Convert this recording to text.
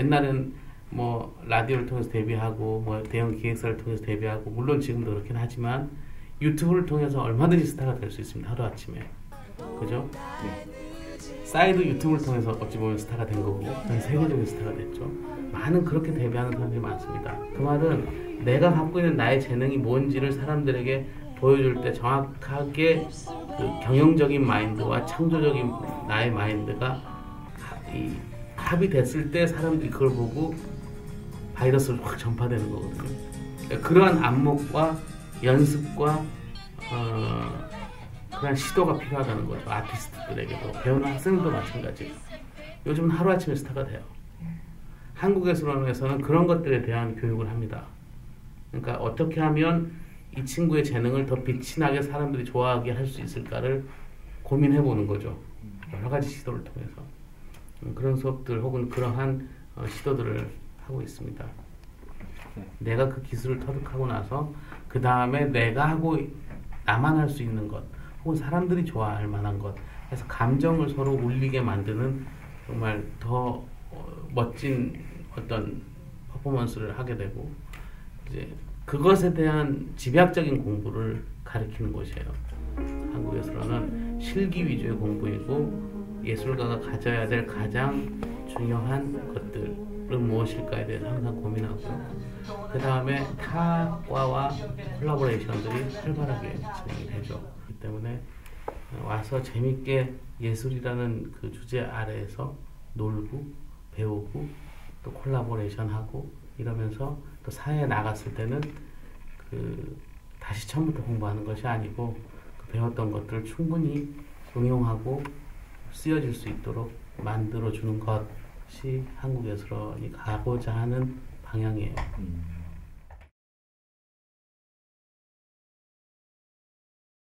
옛날엔 뭐 라디오를 통해서 데뷔하고 뭐 대형 기획사를 통해서 데뷔하고 물론 지금도 그렇긴 하지만 유튜브를 통해서 얼마든지 스타가 될 수 있습니다. 하루아침에. 그죠? 싸이도 유튜브를 통해서 어찌 보면 스타가 된 거고 전 세계적인 스타가 됐죠. 많은 그렇게 데뷔하는 사람들이 많습니다. 그 말은 내가 갖고 있는 나의 재능이 뭔지를 사람들에게 보여줄 때 정확하게 그 경영적인 마인드와 창조적인 나의 마인드가 합의됐을 때 사람들이 그걸 보고 바이러스를 확 전파되는 거거든요. 그러니까 그러한 안목과 연습과 그런 시도가 필요하다는 거죠. 아티스트들에게도 배우는 학생들도 마찬가지. 요즘은 하루아침에 스타가 돼요. 한국예술원에서는 그런 것들에 대한 교육을 합니다. 그러니까 어떻게 하면 이 친구의 재능을 더 빛이 나게 사람들이 좋아하게 할 수 있을까를 고민해보는 거죠. 여러 가지 시도를 통해서. 그런 수업들 혹은 그러한 시도들을 하고 있습니다. 내가 그 기술을 터득하고 나서 그 다음에 내가 하고 나만 할 수 있는 것 혹은 사람들이 좋아할 만한 것 해서 감정을 서로 울리게 만드는 정말 더 멋진 어떤 퍼포먼스를 하게 되고 이제 그것에 대한 집약적인 공부를 가르치는 곳이에요. 한국예술원은 실기 위주의 공부이고 예술가가 가져야 될 가장 중요한 것들은 무엇일까에 대해서 항상 고민하고요. 그 다음에 타 과와 콜라보레이션들이 활발하게 진행이 되죠. 그렇기 때문에 와서 재밌게 예술이라는 그 주제 아래에서 놀고 배우고 또 콜라보레이션하고 이러면서 또 사회에 나갔을 때는 그 다시 처음부터 공부하는 것이 아니고 그 배웠던 것들을 충분히 응용하고 쓰여질 수 있도록 만들어주는 것이 한국예술원이 가고자 하는 방향이에요.